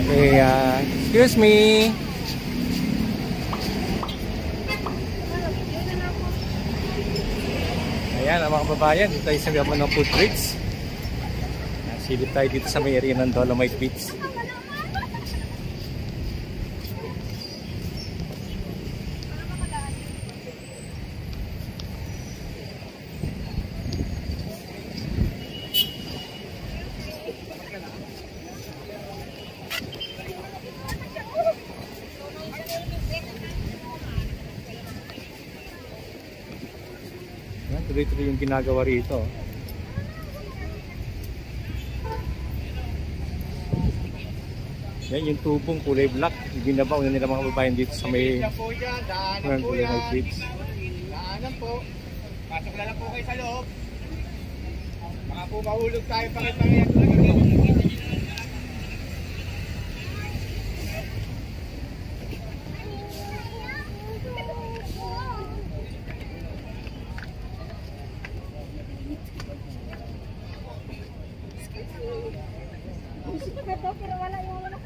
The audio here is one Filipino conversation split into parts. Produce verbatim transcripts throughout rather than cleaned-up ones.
Okay, uh, excuse me. Ayan ang mga kababayan, dito tayo sa gaman ng food treats. Silip tayo dito sa may area ng Dolomite Beach. Tuloy-tuloy yung ginagawa rito. Yan yung tubong kulay black. Ibinabaw na nila mga babayan dito sa may kulay ng beach. Daanan po. Pasok na lang po kayo sa loob. Baka po mahulog tayo pakit-pakit. Pero wala yung wala.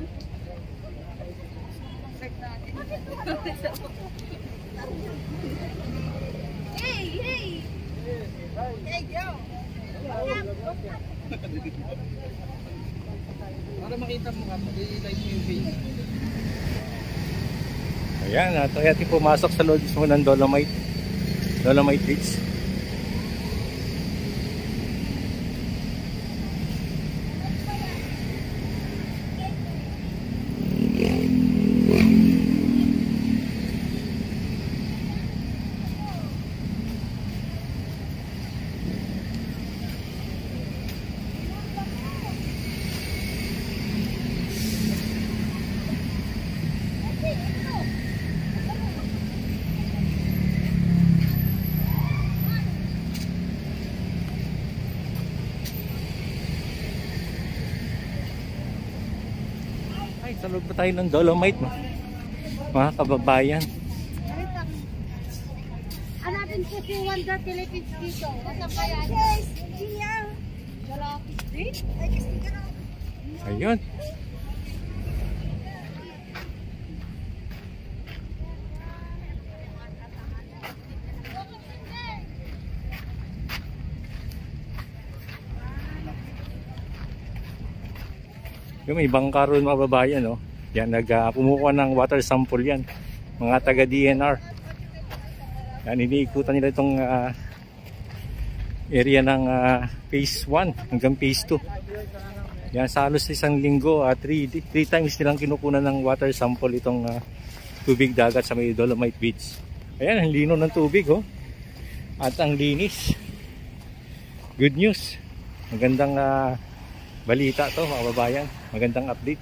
Hey, hey. Hey, yo. Para makita mo nga, i-live mo yung video. Ayan, at kaya tayo pumasok sa loob mismo ng Dolomite. Dolomite Beach. Ay, sa loob pa tayo ng Dolomite, no? Mga kababayan. Hanapin po si Wonder Philippines dito. Nasa kaya? Yes! Here! Lalaki street? Ay, kasi gano'n. Ayun. Yung may bangka ron mga babayan, no? Yan, nag, uh, pumukuha ng water sample yan. Mga taga D N R. Yan, iniikutan nila itong uh, area ng uh, phase one hanggang phase two. Yan, sa halos isang linggo, uh, three, three times nilang kinukunan ng water sample itong uh, tubig dagat sa may Dolomite Beach. Ayan, ang lino ng tubig, oh. At ang linis. Good news. Magandang uh, balita to mga babayan. Magandang update.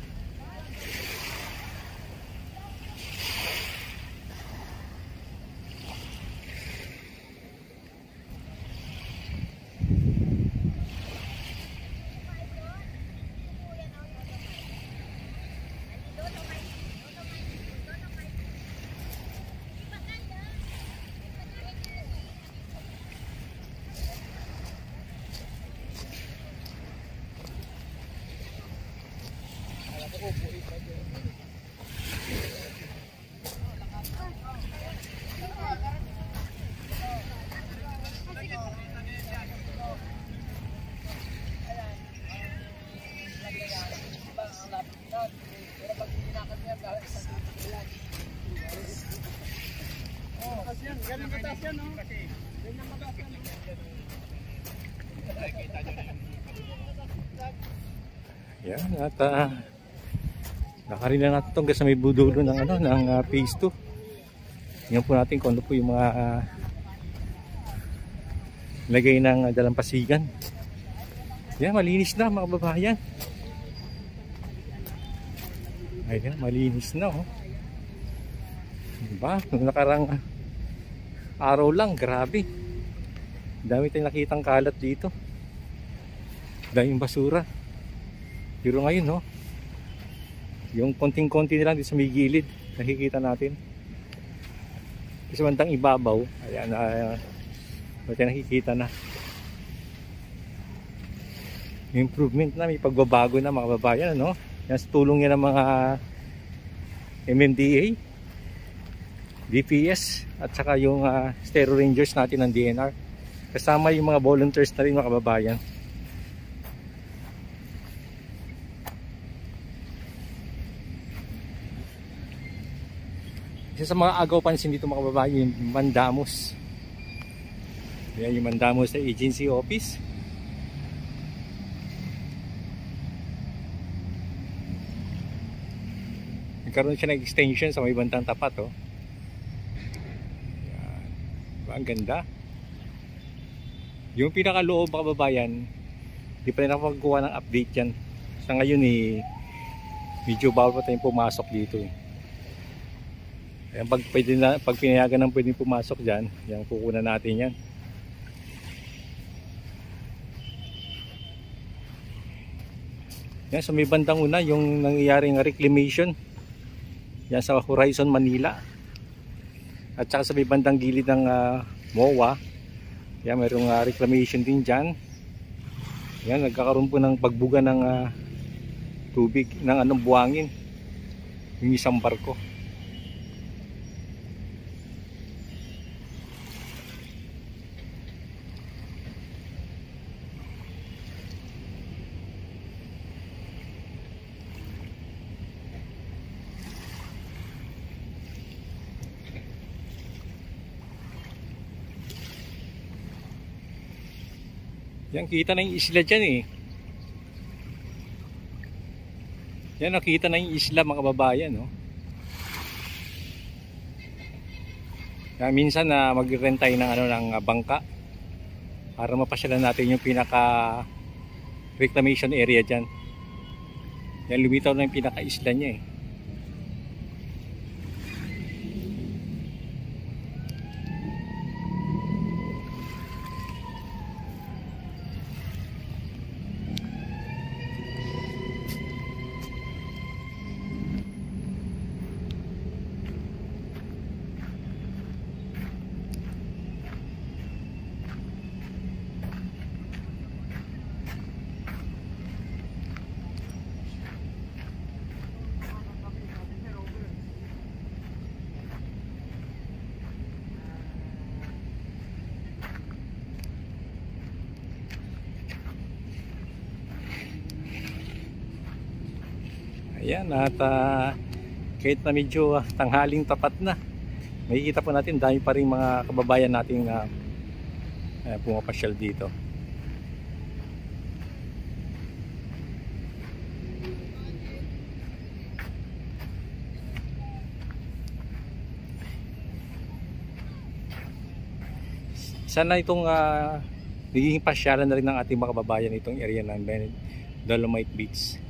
Ganun kataas yan, no? Ganyan kataas yan, no? Yan, at uh, nakarin na natin itong sa may budulo ng, ano, ng uh, phase two. Tingnan po natin kung ano po yung mga uh, lagay ng uh, dalampasigan. Yan, malinis na mga babayan. Ayan, malinis na, oh. Diba? Nung nakarang uh, araw lang, grabe. Dami tayong nakitang kalat dito. Daming basura. Pero ngayon, no, yung konting-konti nilang dito sa may gilid, nakikita natin. Kasi bandang ibabaw, ayan, uh, natin nakikita na. Improvement na, may pagbabago na mga babayan, no? Yan sa tulong yan ng mga M M D A, D P S at saka yung uh, Stereo Rangers natin ng D N R. Kasama yung mga volunteers na rin mga kababayan. Isa sa mga agaw pansin dito mga kababayan, yung Mandamos. Yan yung Mandamos sa agency office. Nagkaroon siya ng extension sa may bantang tapat, oh. Yan. Diba, ang ganda. Yung pinakaloob mga kababayan, di pa rin ako magkuha ng update yan. Sa ngayon eh, medyo bawal pa tayong pumasok dito eh. Ayan, pag, pwede na, pag pinayagan ng pwedeng pumasok dyan, yan, kukunan natin yan. Yan, sa may bandang una, yung nangyayaring reclamation. Yan sa Horizon Manila. At saka sa may bandang gilid ng uh, M O A. Yan, mayroong uh, reclamation din dyan. Yan, nagkakaroon po ng pagbuga ng uh, tubig, ng anong buhangin. Yung isang barko. Yan, kita na yung isla dyan eh. Yan, nakita na yung isla mga kababayan, no? Yan, minsan na uh, mag-rent tayo ng, ano, ng uh, bangka para mapasyalan natin yung pinaka reclamation area dyan. Yan, lumitaw na yung pinaka isla niya eh. Ayan, at uh, kahit na medyo uh, tanghaling tapat na, makikita po natin dahil pa rin mga kababayan nating uh, uh, pumapasyal dito. Sana itong uh, nagiging pasyalan na rin ng ating mga kababayan itong area ng Dolomite Beach.